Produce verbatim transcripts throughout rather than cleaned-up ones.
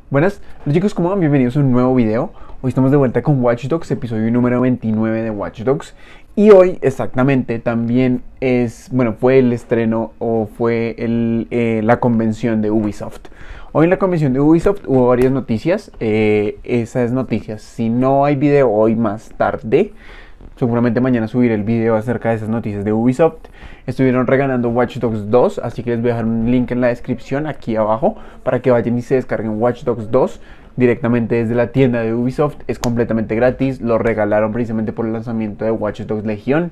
Buenas, hola chicos, ¿cómo van? Bienvenidos a un nuevo video. Hoy estamos de vuelta con Watch Dogs, episodio número veintinueve de Watch Dogs. Y hoy exactamente también es, bueno, fue el estreno o fue el, eh, la convención de Ubisoft. Hoy en la convención de Ubisoft hubo varias noticias. Eh, esas noticias, si no hay video hoy más tarde, seguramente mañana subiré el video acerca de esas noticias de Ubisoft. Estuvieron regalando Watch Dogs dos, así que les voy a dejar un link en la descripción aquí abajo para que vayan y se descarguen Watch Dogs dos directamente desde la tienda de Ubisoft. Es completamente gratis, lo regalaron precisamente por el lanzamiento de Watch Dogs Legion.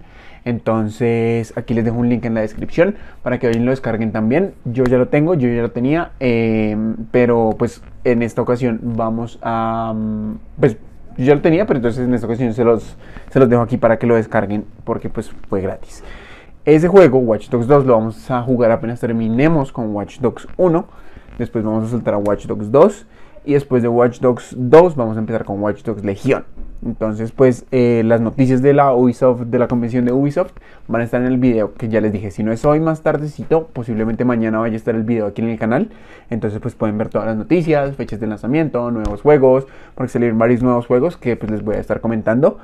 Entonces aquí les dejo un link en la descripción para que vayan y lo descarguen también. Yo ya lo tengo, yo ya lo tenía, eh, pero pues en esta ocasión vamos a... pues yo ya lo tenía, pero entonces en esta ocasión se los, se los dejo aquí para que lo descarguen porque pues fue gratis. Ese juego, Watch Dogs dos, lo vamos a jugar apenas terminemos con Watch Dogs uno. Después vamos a saltar a Watch Dogs dos. Y después de Watch Dogs dos vamos a empezar con Watch Dogs Legion. Entonces pues eh, las noticias de la Ubisoft, de la convención de Ubisoft, van a estar en el video que ya les dije. Si no es hoy más tardecito, posiblemente mañana vaya a estar el video aquí en el canal. Entonces pues pueden ver todas las noticias, fechas de lanzamiento, nuevos juegos, porque salieron varios nuevos juegos que pues les voy a estar comentando.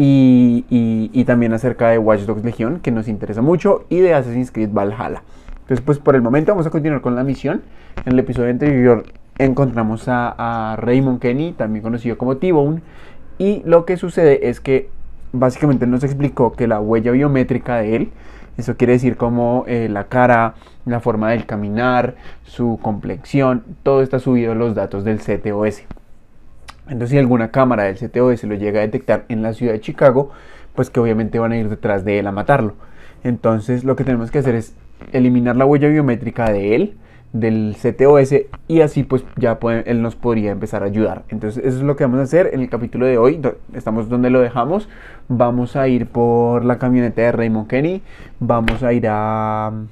Y, y, y también acerca de Watch Dogs Legion, que nos interesa mucho, y de Assassin's Creed Valhalla. Entonces pues por el momento vamos a continuar con la misión. En el episodio anterior encontramos a, a Raymond Kenny, también conocido como T-Bone. Y lo que sucede es que básicamente nos explicó que la huella biométrica de él, eso quiere decir como eh, la cara, la forma del caminar, su complexión, todo está subido a los datos del C T O S. Entonces si alguna cámara del C T O S lo llega a detectar en la ciudad de Chicago, pues que obviamente van a ir detrás de él a matarlo. Entonces lo que tenemos que hacer es eliminar la huella biométrica de él, del C T O S, y así pues ya puede, él nos podría empezar a ayudar. Entonces eso es lo que vamos a hacer en el capítulo de hoy. Estamos donde lo dejamos. Vamos a ir por la camioneta de Raymond Kenny. Vamos a ir a, a,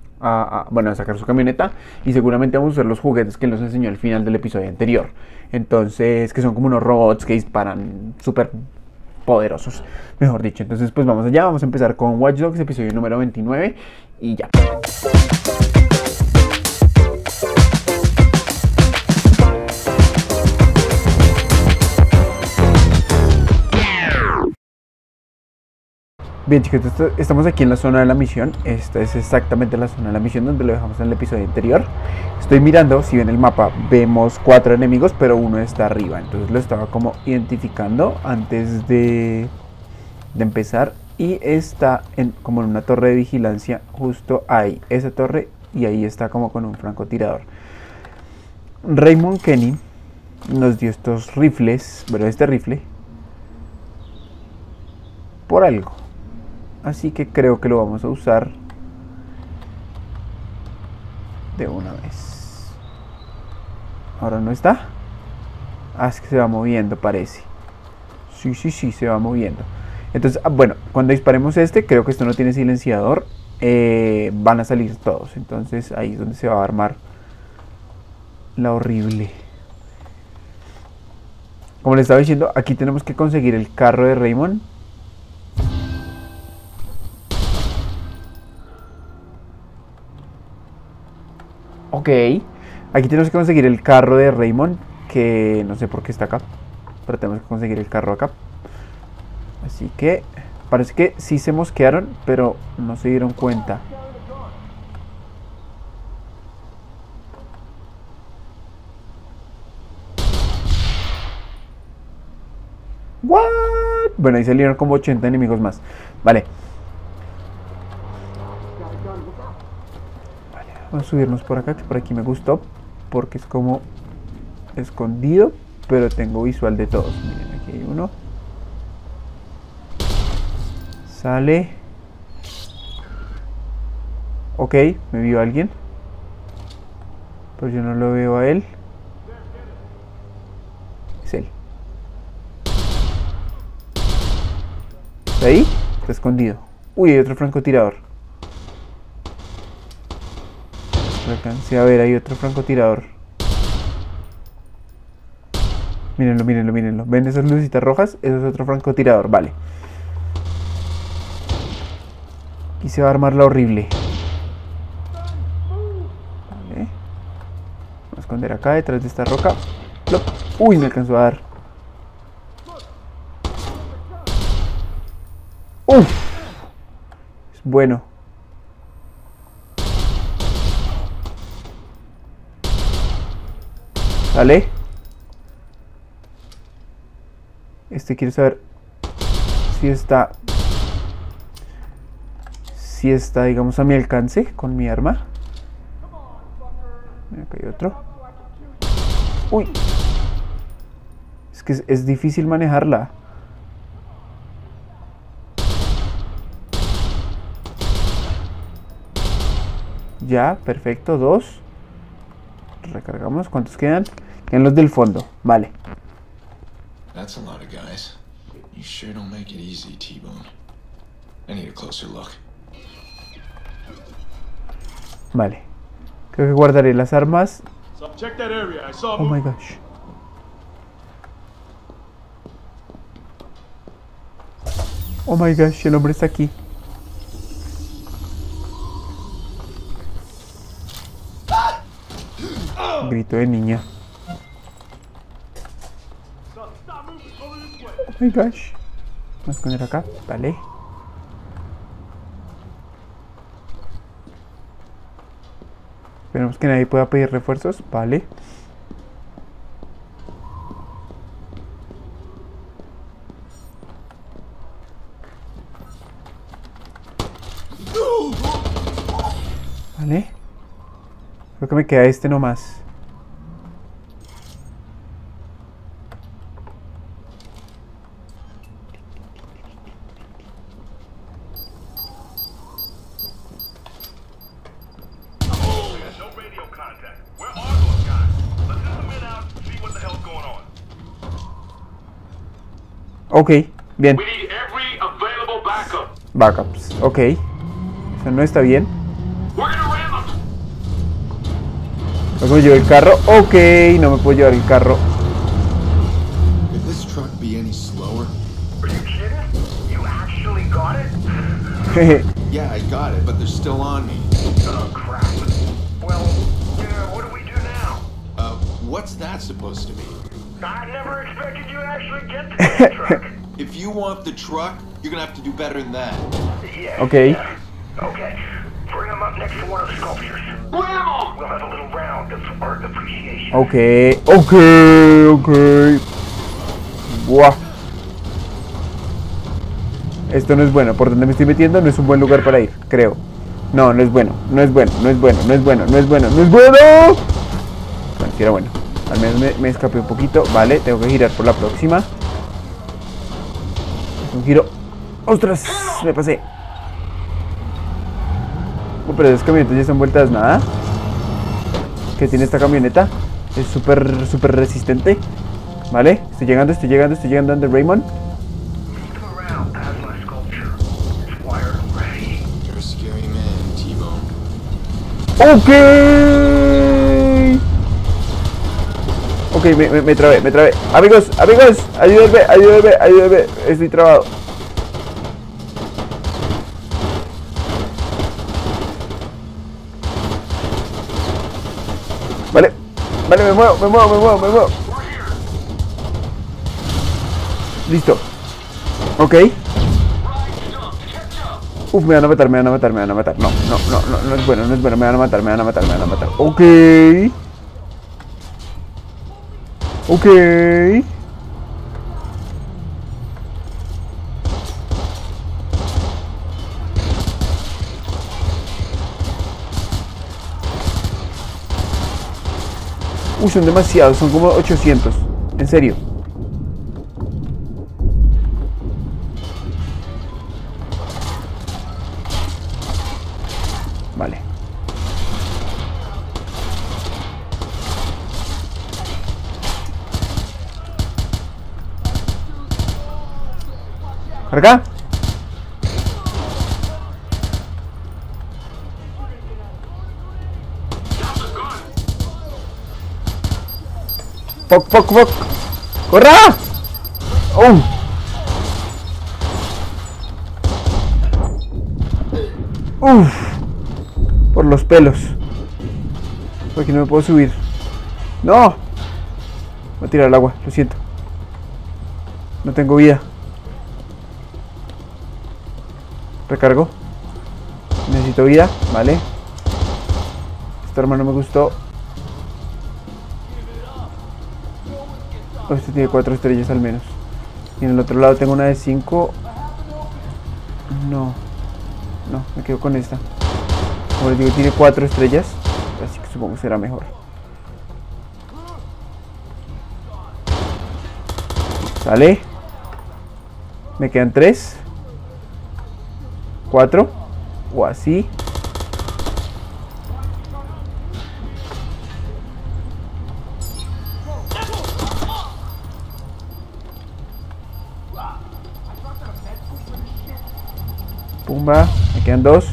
a bueno a sacar su camioneta, y seguramente vamos a usar los juguetes que él nos enseñó al final del episodio anterior. Entonces, que son como unos robots que disparan súper poderosos, mejor dicho. Entonces pues vamos allá. Vamos a empezar con Watch Dogs, episodio número veintinueve, y ya. Bien chicos, esto, estamos aquí en la zona de la misión. Esta es exactamente la zona de la misión donde lo dejamos en el episodio anterior. Estoy mirando, si ven el mapa, vemos cuatro enemigos, pero uno está arriba. Entonces lo estaba como identificando antes de, de empezar. Y está en, como en una torre de vigilancia justo ahí, esa torre, y ahí está como con un francotirador. Raymond Kenny nos dio estos rifles, bueno, este rifle, por algo. Así que creo que lo vamos a usar de una vez. Ahora no está. Ah, es que se va moviendo, parece. Sí, sí, sí, se va moviendo. Entonces, ah, bueno, cuando disparemos este, creo que esto no tiene silenciador. Eh, van a salir todos. Entonces ahí es donde se va a armar la horrible. Como les estaba diciendo, aquí tenemos que conseguir el carro de Raymond. Ok, aquí tenemos que conseguir el carro de Raymond, que no sé por qué está acá, pero tenemos que conseguir el carro acá. Así que parece que sí se mosquearon, pero no se dieron cuenta. What? Bueno, ahí salieron como ochenta enemigos más. Vale. Vamos a subirnos por acá, que por aquí me gustó, porque es como escondido, pero tengo visual de todos. Miren, aquí hay uno. Sale. Ok, me vio alguien, pero yo no lo veo a él. Es él. ¿Está ahí? Está escondido. Uy, hay otro francotirador. Lo alcancé a ver, hay otro francotirador. Mírenlo, mírenlo, mírenlo. ¿Ven esas lucecitas rojas? Eso es otro francotirador, vale. Y se va a armar la horrible. Vale. Vamos a esconder acá detrás de esta roca. Plop. Uy, me alcanzó a dar. Uf. Es bueno. Dale. Este quiere saber si está... Si está, digamos, a mi alcance con mi arma. Acá hay otro. Uy. Es que es, es difícil manejarla. Ya, perfecto, dos. Recargamos. ¿Cuántos quedan? Quedan los del fondo. Vale. That's a lot of guys. You sure don't make it easy, T-Bone. I need a closer look. Vale. Creo que guardaré las armas. Check that area. I saw Oh my gosh. Oh my gosh, el hombre está aquí. Grito de niña. Oh my gosh. Vamos a esconder acá. Vale. Esperemos que nadie pueda pedir refuerzos. Vale. Vale. Creo que me queda este nomás. Ok, bien. Backups, ok. Eso no está bien. ¿No me llevo el carro? Ok, no me puedo llevar el carro. Yeah, I got it, but they're still on me. Oh, crap. Well, yeah, what do we do now? Uh, what's that supposed to mean? I never expected you to actually get to the truck. If you want the truck, you're gonna have to do better than that. Yeah. Okay. Yeah. Okay. Bring him up next to one of the sculptures. We'll have a little round of art appreciation. Ok, ok, ok. Buah. Esto no es bueno. Por donde me estoy metiendo no es un buen lugar para ir, creo. No, no es bueno. No es bueno, no es bueno, no es bueno, no es bueno, no es bueno. Bueno, sí era bueno. Al menos me, me escapé un poquito. Vale, tengo que girar por la próxima. Un giro. ¡Ostras! Me pasé. Oh, pero esas camionetas ya están vueltas nada. ¿Qué tiene esta camioneta? Es súper, súper resistente. Vale, estoy llegando, estoy llegando, estoy llegando donde Raymond. Ok. Ok, me, me, me trabé, me trabé. Amigos, amigos, ayúdenme, ayúdenme, ayúdenme. Estoy trabado. Vale, vale, me muevo, me muevo, me muevo, me muevo. Listo. Ok. Uf, me van a matar, me van a matar, me van a matar. No, no, no, no, no es bueno, no es bueno. Me van a matar, me van a matar, me van a matar. Ok. Ok. Uy, son demasiados, son como ochocientos. En serio. Vale. ¿Carga? ¡Fuck, fuck, fuck! ¡Corra! ¡Oh! ¡Uf! Por los pelos. Porque no me puedo subir. ¡No! Voy a tirar al agua, lo siento. No tengo vida. Recargo. Necesito vida, vale. Esta arma no me gustó. Oh, este tiene cuatro estrellas al menos. Y en el otro lado tengo una de cinco. No. No, me quedo con esta. Como les digo, tiene cuatro estrellas. Así que supongo que será mejor. Sale. Me quedan tres. Cuatro. O así. Pumba. Me quedan dos.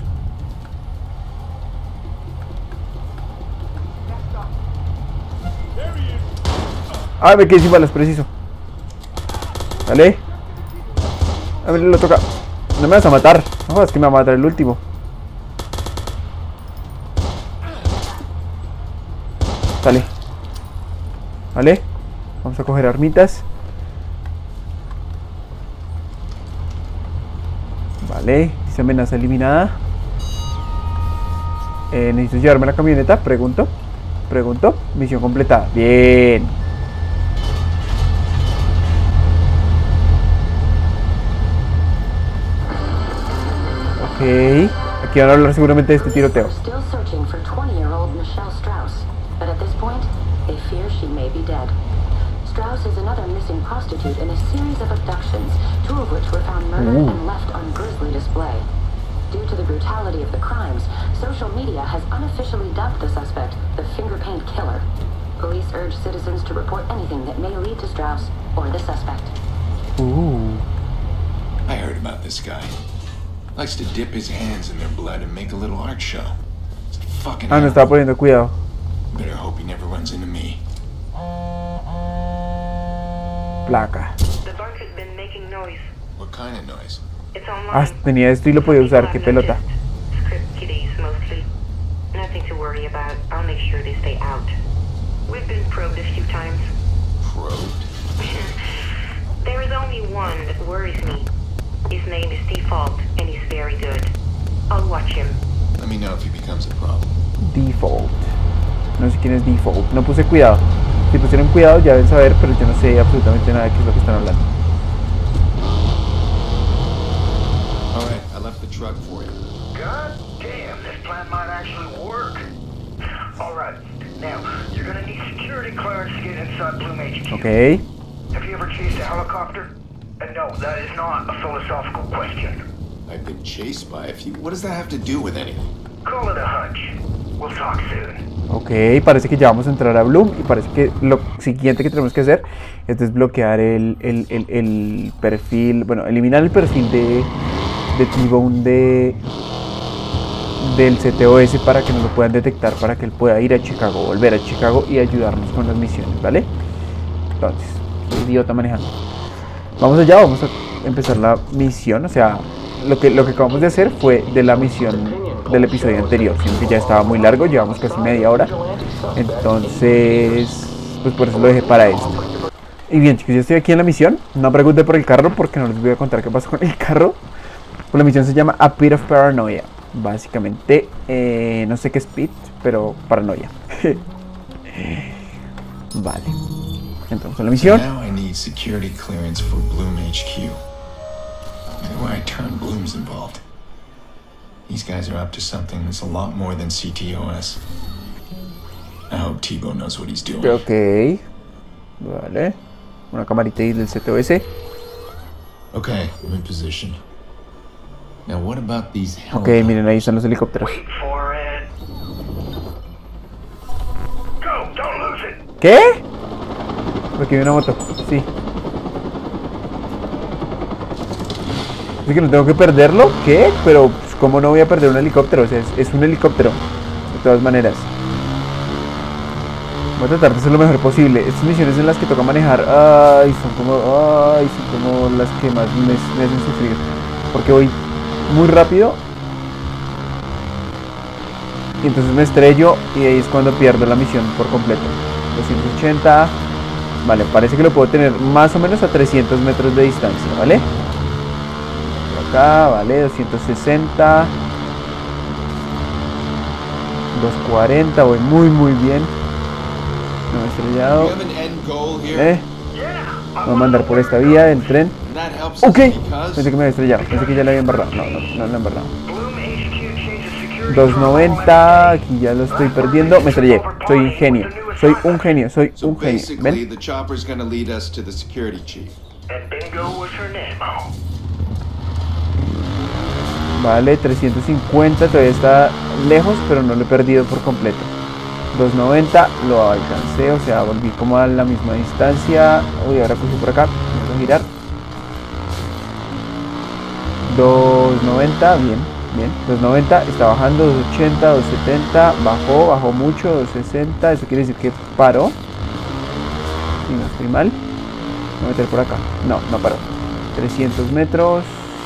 Ah, me quedé sin balas, preciso. Dale. A ver, lo toca. No me vas a matar. No, es que me va a matar el último. Dale. Vale. Vamos a coger armitas. Vale. Dice amenaza eliminada. Eh, necesito llevarme la camioneta. Pregunto. Pregunto. Misión completada. Bien. Ok. Aquí van a hablar seguramente de este tiroteo. Strauss is another missing prostitute in a series of abductions, two of which were found murdered Ooh. and left on grisly display. Due to the brutality of the crimes, social media has unofficially dubbed the suspect the Finger Paint Killer. Police urge citizens to report anything that may lead to Strauss or the suspect. Uh. I heard about this guy. Likes to dip his hands in their blood and make a little art show. It's a fucking Ah, no estaba poniendo cuidado. Better hope he never runs into me. Placa. The bunch has been making noise. What kind of noise? It's online. Ah, tenía esto y lo podía usar. Qué pelota. Script kiddies mostly. Nothing to worry about. I'll make sure they stay out. We've been probed a few times. Probed? There is only one that worries me. His name is Default, and he's very good. I'll watch him. Let me know if he becomes a problem. Default. No sé quién es Default. No puse cuidado. Si pusieron cuidado ya deben saber, pero yo no sé absolutamente nada de qué es lo que están hablando. Alright, I left the truck for you. God damn, this plan might actually work. Alright, now, you're gonna need security clearance to get inside Bloom H Q. Ok. Have you ever chased a helicopter? And no, that is not a philosophical question. I've been chased by a few. What does that have to do with anything? Call it a hunch. We'll talk soon. Ok, parece que ya vamos a entrar a Bloom y parece que lo siguiente que tenemos que hacer es desbloquear el, el, el, el perfil, bueno, eliminar el perfil de, de T-Bone de, del C T O S para que nos lo puedan detectar, para que él pueda ir a Chicago, volver a Chicago y ayudarnos con las misiones, ¿vale? Entonces, idiota manejando. Vamos allá, vamos a empezar la misión, o sea, lo que, lo que acabamos de hacer fue de la misión del episodio anterior, sino que ya estaba muy largo, llevamos casi media hora, entonces, pues por eso lo dejé para esto. Y bien chicos, yo estoy aquí en la misión, no pregunten por el carro porque no les voy a contar qué pasó con el carro. Pues la misión se llama A Bit of Paranoia, básicamente, eh, no sé qué es Pit, pero paranoia. Vale, entramos en la misión. Now I need security clearance for Bloom H Q. Anywhere I turn, Bloom's involved. These guys are up to something that's a lot more than C T O S. I hope T-Bone knows what he's doing. Ok, vale, una camarita ahí del C T O S. Okay, I'm in position. Now what about these Ok, helicopters? miren, ahí están los helicópteros. Wait for it. Go, don't lose it. ¿Qué? Aquí hay una moto, sí. Así que no tengo que perderlo, ¿qué? Pero, pues, ¿cómo no voy a perder un helicóptero? O sea, es, es un helicóptero, de todas maneras. Voy a tratar de hacer lo mejor posible. Estas misiones en las que toca manejar, ay, son como, ay, son como las que más me, me hacen sufrir. Porque voy muy rápido. Y entonces me estrello y ahí es cuando pierdo la misión por completo. doscientos ochenta. Vale, parece que lo puedo tener más o menos a trescientos metros de distancia, ¿vale? Por acá, vale, doscientos sesenta. doscientos cuarenta, voy muy muy bien. No he estrellado. Eh, voy a mandar por esta vía del tren. Ok, pensé que me había estrellado, pensé que ya le había embarrado. No, no, no lo he embarrado. doscientos noventa, aquí ya lo estoy perdiendo. Me estrellé, soy un genio. Soy un genio, soy un genio. ¿Ven? Vale, trescientos cincuenta, todavía está lejos, pero no lo he perdido por completo. doscientos noventa, lo alcancé, o sea, volví como a la misma distancia. Uy, ahora cruzo por acá, voy a girar. doscientos noventa, bien, bien. doscientos noventa, está bajando, doscientos ochenta, doscientos setenta, bajó, bajó mucho, doscientos sesenta, eso quiere decir que paró. Si no estoy mal, voy a meter por acá. No, no paró. trescientos metros.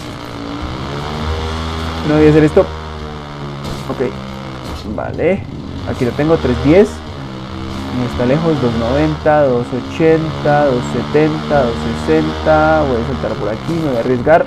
No voy a hacer esto. Ok, vale. Aquí lo tengo, trescientos diez. No está lejos, doscientos noventa, doscientos ochenta, doscientos setenta, doscientos sesenta. Voy a saltar por aquí, me voy a arriesgar.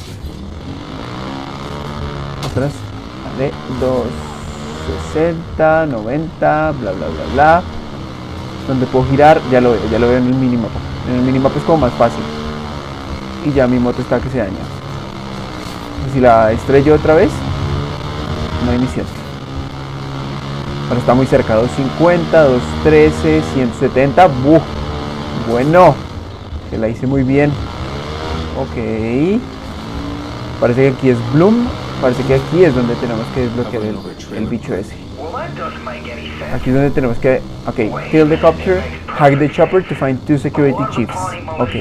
Ostras, vale, doscientos sesenta, noventa, bla bla bla bla. Donde puedo girar, ya lo veo, ya lo veo en el minimapa. En el minimapa es como más fácil. Y ya mi moto está que se daña. Si la estrello otra vez, no hay misión. Ahora está muy cerca, doscientos cincuenta, doscientos trece, ciento setenta. ¡Buf! Bueno, que la hice muy bien. Ok. Parece que aquí es Bloom. Parece que aquí es donde tenemos que desbloquear el, el bicho ese. Aquí es donde tenemos que... Ok, kill the copter, hack the chopper to find two security chiefs. Ok.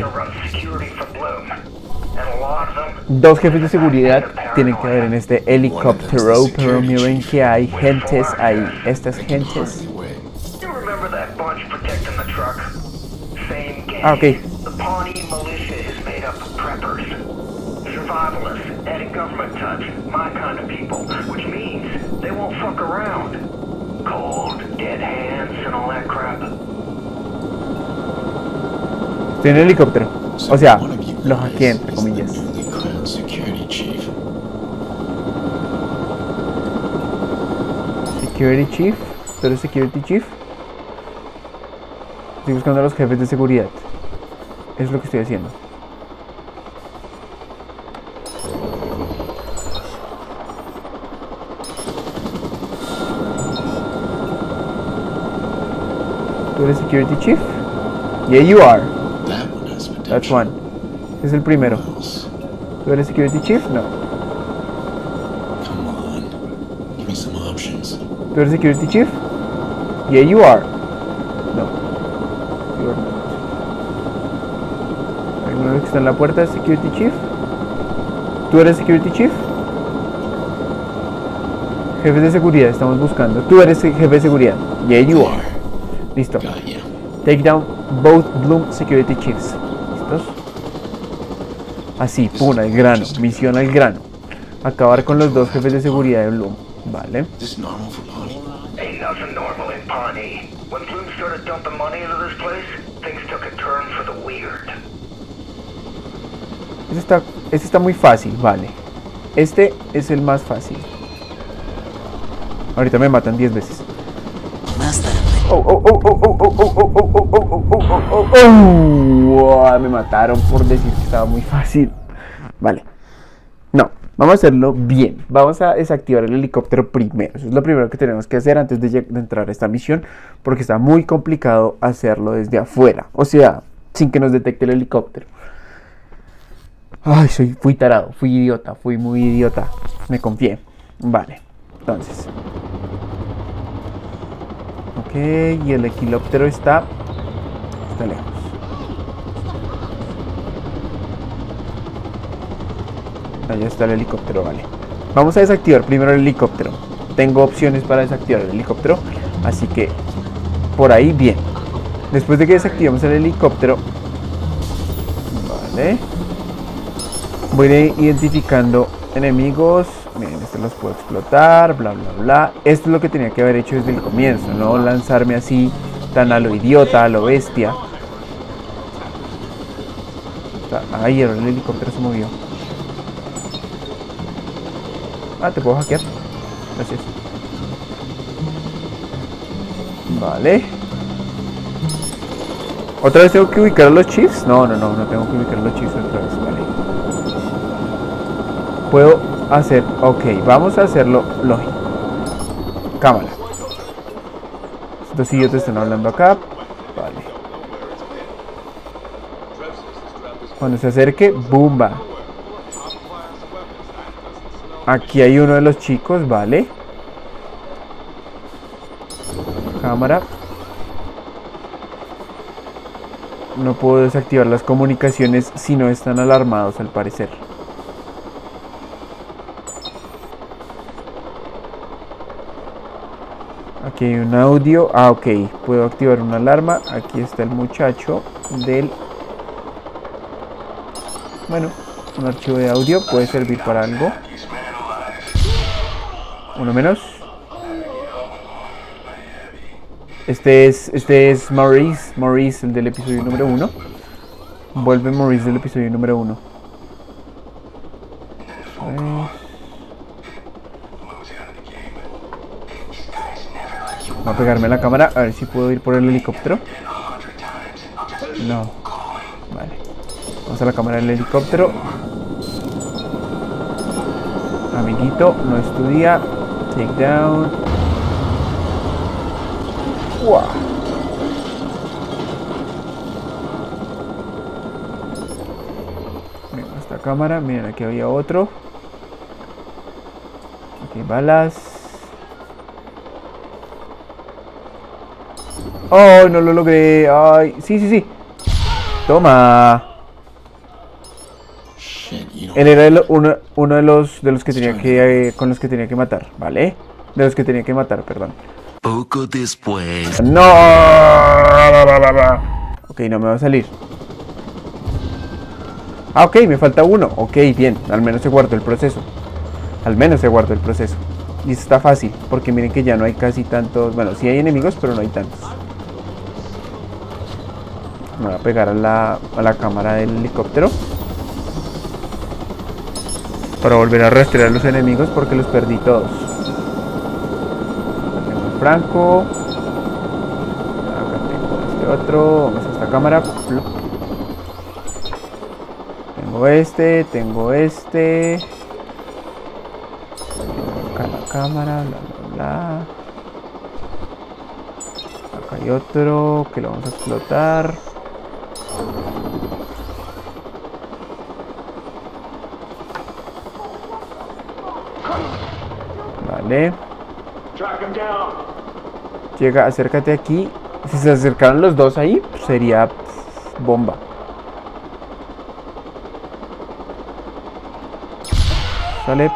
Dos jefes de seguridad tienen que ver en este helicóptero, pero miren que hay gentes ahí, estas gentes. Ah, ok. Estoy en el helicóptero, o sea, los hackeé entre comillas. Security Chief, ¿tú eres Security Chief? Estoy buscando a los jefes de seguridad. Es lo que estoy haciendo. ¿Tú eres Security Chief? Yeah, you are. That's one. Es el primero. ¿Tú eres Security Chief? No. ¿Tú eres Security Chief? Yeah, you are. No. You are not. ¿Alguno de los que está en la puerta es Security Chief? ¿Tú eres Security Chief? Jefes de seguridad, estamos buscando. ¿Tú eres jefe de seguridad? Yeah, you are. Listo. Take down both Bloom Security Chiefs. ¿Listos? Así, pum, al grano. Misión al grano. Acabar con los dos jefes de seguridad de Bloom. Vale. Este está, este está muy fácil, vale. Este es el más fácil. Ahorita me matan diez veces. Oh, oh, oh, oh, oh, oh, oh, oh, oh, oh, oh, oh, oh, oh, oh, me mataron por decir que estaba muy fácil. Vale. No, vamos a hacerlo bien. Vamos a desactivar el helicóptero primero. Eso es lo primero que tenemos que hacer antes de, de entrar a esta misión, porque está muy complicado hacerlo desde afuera. O sea, sin que nos detecte el helicóptero. Ay, soy, fui tarado, fui idiota, fui muy idiota. Me confié. Vale, entonces. Ok, y el helicóptero está, está lejos. Allá está el helicóptero, vale. Vamos a desactivar primero el helicóptero. Tengo opciones para desactivar el helicóptero, así que por ahí bien. Después de que desactivemos el helicóptero, vale, voy a ir identificando enemigos. Miren, estos los puedo explotar, bla bla bla. Esto es lo que tenía que haber hecho desde el comienzo, no lanzarme así tan a lo idiota, a lo bestia. está? Ay, ahora el helicóptero se movió. Ah, te puedo hackear. Gracias. Vale. ¿Otra vez tengo que ubicar los chips? No, no, no, no tengo que ubicar los chips otra vez. Vale. Puedo hacer... Ok, vamos a hacerlo lógico. Cámara. Estos sí yo te están hablando acá. Vale. Cuando se acerque, ¡bumba! Aquí hay uno de los chicos, vale. Cámara. No puedo desactivar las comunicaciones si no están alarmados, al parecer. Aquí hay un audio. Ah, ok. Puedo activar una alarma. Aquí está el muchacho del... Bueno, un archivo de audio puede servir para algo. Uno menos. Este es, este es Maurice, Maurice, el del episodio número uno. Vuelve Maurice del episodio número uno. Voy a pegarme a la cámara, a ver si puedo ir por el helicóptero. No. Vale. Vamos a la cámara del helicóptero. Amiguito, no estudia. Take down. Wow. Miren esta cámara, miren aquí había otro. Aquí hay balas. ¡Oh, no lo logré! ¡Ay! Sí, sí, sí. Toma. Él era el, uno, uno de los de los que tenía que eh, con los que tenía que matar, ¿vale? De los que tenía que matar, perdón. Poco después. ¡No! Ok, no me va a salir. Ah, ok, me falta uno. Ok, bien, al menos se guardó el proceso. Al menos se guardó el proceso. Y está fácil, porque miren que ya no hay casi tantos. Bueno, sí hay enemigos, pero no hay tantos. Me voy a pegar a la, a la cámara del helicóptero para volver a rastrear a los enemigos, porque los perdí todos. Acá tengo el franco. Acá tengo este otro. Vamos a esta cámara. Tengo este, tengo este. Acá la cámara, bla bla bla. Acá hay otro que lo vamos a explotar. Vale. Llega, acércate aquí. Si se acercaran los dos ahí, sería pff, bomba. Sale.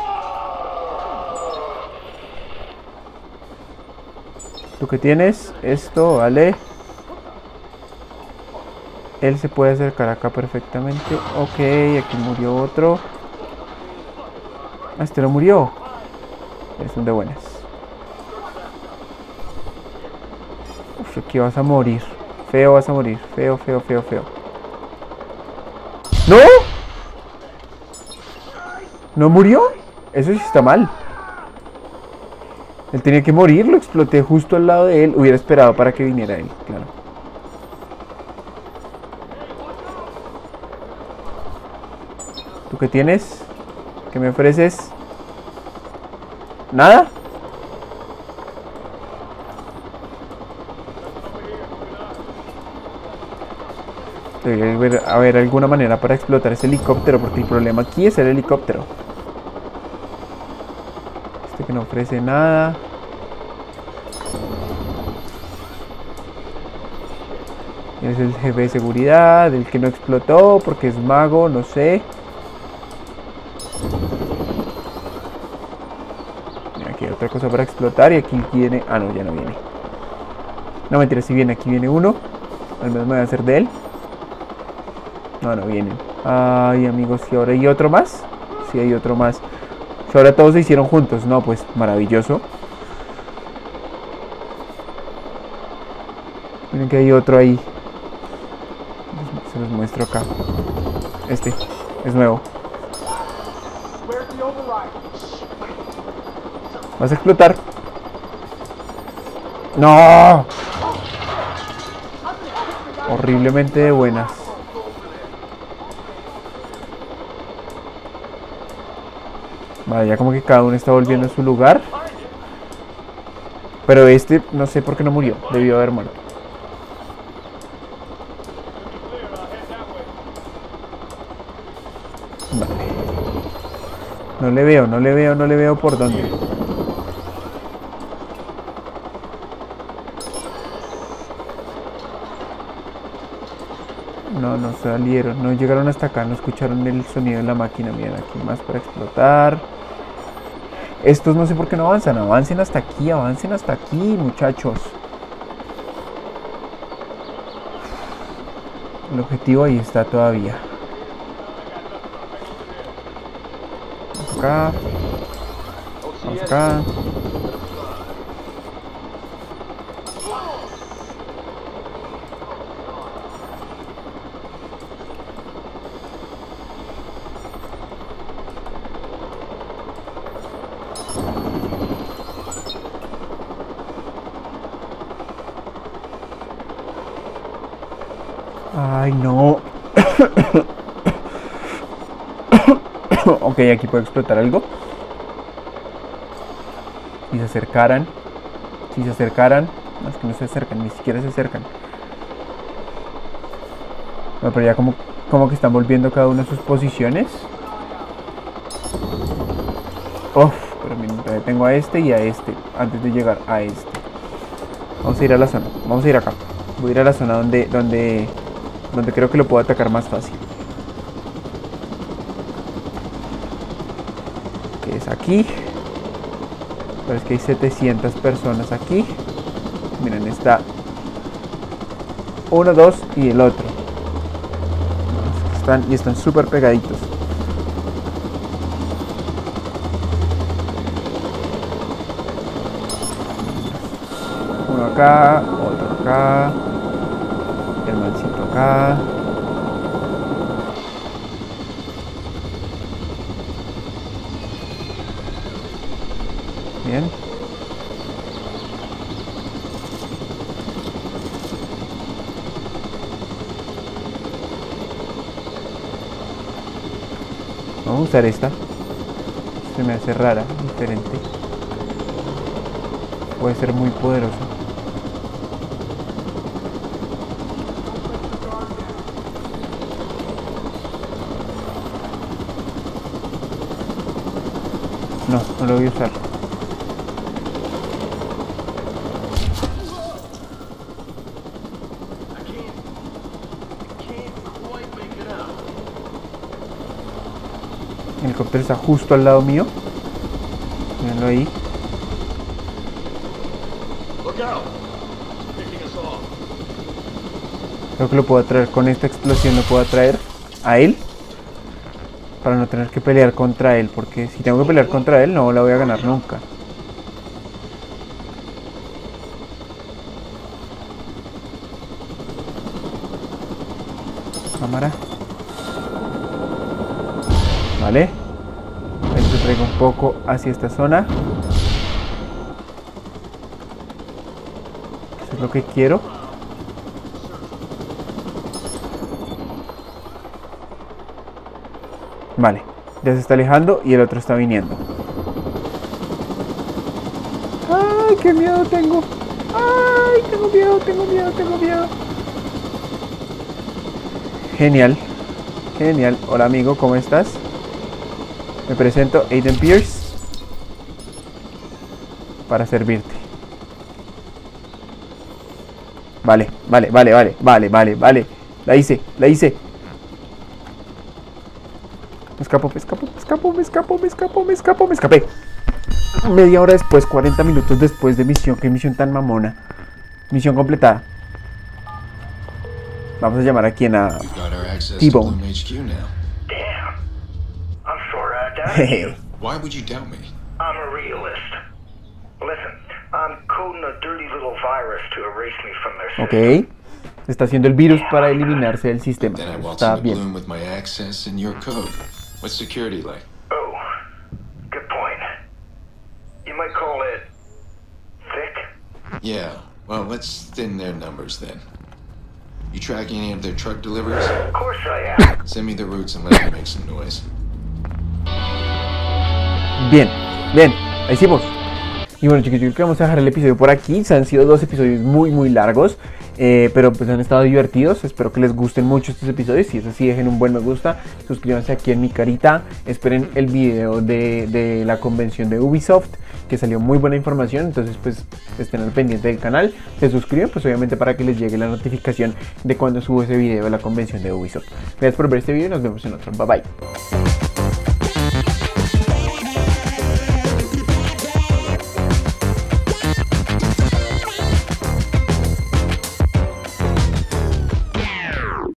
¿Tú qué tienes? Esto, vale. Él se puede acercar acá perfectamente. Ok, aquí murió otro. Ah, este no murió. Es un de buenas. Uf, aquí vas a morir. Feo vas a morir. Feo, feo, feo, feo. ¡No! ¿No murió? Eso sí está mal. Él tenía que morir, lo exploté justo al lado de él. Hubiera esperado para que viniera él, claro. ¿Tú qué tienes? ¿Qué me ofreces? ¿Nada? Debe haber, haber alguna manera para explotar ese helicóptero, porque el problema aquí es el helicóptero. Este que no ofrece nada. Es el jefe de seguridad, el que no explotó porque es mago, no sé. Aquí hay otra cosa para explotar y aquí viene... Ah, no, ya no viene. No, mentira, si viene, aquí viene uno. Al menos me voy a hacer de él. No, no vienen. Ay, amigos, ¿y ahora hay otro más? Sí, hay otro más. Si ahora todos se hicieron juntos. No, pues maravilloso. Miren que hay otro ahí. Se los muestro acá. Este. Es nuevo. ¿Vas a explotar? ¡No! Horriblemente de buenas. Vale, ya como que cada uno está volviendo a su lugar. Pero este, no sé por qué no murió. Debió haber muerto. Vale. No le veo, no le veo, no le veo por dónde. No, no salieron, no llegaron hasta acá, no escucharon el sonido de la máquina. Miren, aquí más para explotar. Estos no sé por qué no avanzan, avancen hasta aquí, avancen hasta aquí, muchachos. El objetivo ahí está todavía. Vamos acá. Vamos acá. Ay, no. Ok, aquí puede explotar algo. Si se acercaran. Si se acercaran. No, es que no se acercan, ni siquiera se acercan. No, pero ya como, como que están volviendo cada uno a sus posiciones. Uf, pero miren, tengo a este y a este antes de llegar a este. Vamos a ir a la zona. Vamos a ir acá. Voy a ir a la zona donde... donde donde creo que lo puedo atacar más fácil. Que es aquí. Pero es que hay setecientas personas aquí. Miren, está uno, dos y el otro. Están, y están súper pegaditos. Uno acá, otro acá. El mancito acá. Bien. Vamos a usar esta. Se me hace rara, diferente. Puede ser muy poderoso. No, no lo voy a usar. El helicóptero está justo al lado mío. Mírenlo ahí. Creo que lo puedo atraer con esta explosión. Lo puedo atraer a él. Para no tener que pelear contra él, porque si tengo que pelear contra él no la voy a ganar nunca. Cámara. Vale. Esto traigo un poco hacia esta zona. Eso es lo que quiero. Vale, ya se está alejando y el otro está viniendo. ¡Ay, qué miedo tengo! ¡Ay, tengo miedo, tengo miedo, tengo miedo! Genial, genial. Hola amigo, ¿cómo estás? Me presento, Aiden Pierce. Para servirte. Vale, vale, vale, vale, vale, vale, vale. La hice, la hice. Me escapo, me escapo, me escapo, me escapo, me escapo, me escapo, me escapé. Media hora después, cuarenta minutos después de misión. Qué misión tan mamona. Misión completada. Vamos a llamar a quien a T-Bone. Damn. I'm sorry I doubted you. Why would you doubt me? I'm a realist. Listen, I'm coding a dirty little virus to erase me from their system. Ok. está haciendo el virus para eliminarse del sistema. Then I waltz Está into bien. Bloom with my access and your code. What's security like? Oh, good point. You might call it thick. Yeah, well, let's thin their numbers then. You track any of their truck deliveries? Of course I am. Send me the routes and let me make some noise. Bien, bien, ahí hicimos. Y bueno, chicos, yo creo que vamos a dejar el episodio por aquí. Se han sido dos episodios muy muy largos, eh, pero pues han estado divertidos. Espero que les gusten mucho estos episodios. Si es así, dejen un buen me gusta, suscríbanse aquí en mi carita, esperen el video de, de la convención de Ubisoft, que salió muy buena información. Entonces pues estén al pendiente del canal, se suscriben pues obviamente para que les llegue la notificación de cuando subo ese video de la convención de Ubisoft. Gracias por ver este video y nos vemos en otro. Bye bye.